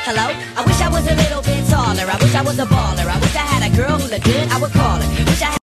Hello? I wish I was a little bit taller. I wish I was a baller. I wish I had a girl who looked good, I would call her. Wish I had